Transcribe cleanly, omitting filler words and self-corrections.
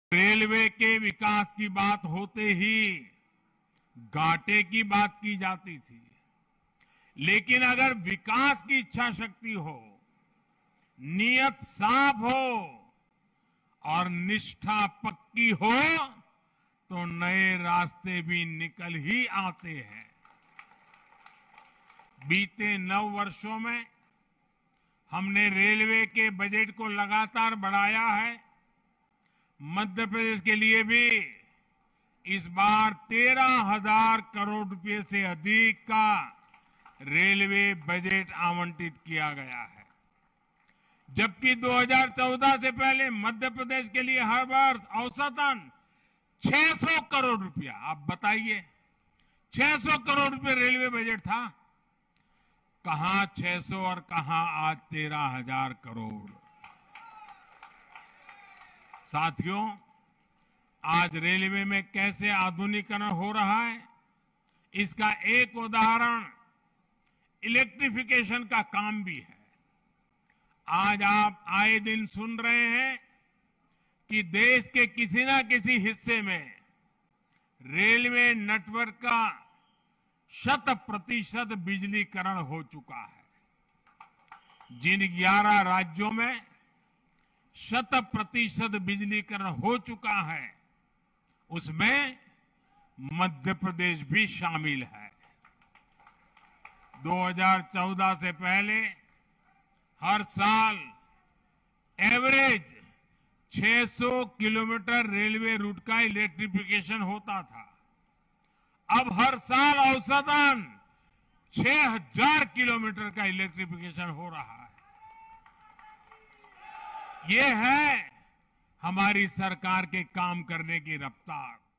Railway के विकास की बात होते ही घाटे की बात की जाती थी, लेकिन अगर विकास की इच्छा शक्ति हो, नीयत साफ हो और निष्ठा पक्की हो तो नए रास्ते भी निकल ही आते हैं। बीते 9 वर्षों में हमने रेलवे के बजट को लगातार बढ़ाया है। मध्य प्रदेश के लिए भी इस बार 13,000 करोड़ रुपए से अधिक का रेलवे बजट आवंटित किया गया है, जबकि 2014 से पहले मध्य प्रदेश के लिए हर वर्ष औसतन 600 करोड़ रुपया, आप बताइए 600 करोड़ रुपए रेलवे बजट था। कहां 600 और कहां आज 13,000 करोड़। साथियों, आज रेलवे में कैसे आधुनिकीकरण हो रहा है, इसका एक उदाहरण इलेक्ट्रिफिकेशन का काम भी है। आज आप आए दिन सुन रहे हैं कि देश के किसी न किसी हिस्से में रेलवे नेटवर्क का 100% बिजलीकरण हो चुका है। जिन 11 राज्यों में 100% बिजलीकरण हो चुका है, उसमें मध्य प्रदेश भी शामिल है। 2014 से पहले हर साल एवरेज 600 किलोमीटर रेलवे रूट का इलेक्ट्रिफिकेशन होता था। अब हर साल औसतन 6,000 किलोमीटर का इलेक्ट्रिफिकेशन हो रहा है। ये है हमारी सरकार के काम करने की रफ्तार।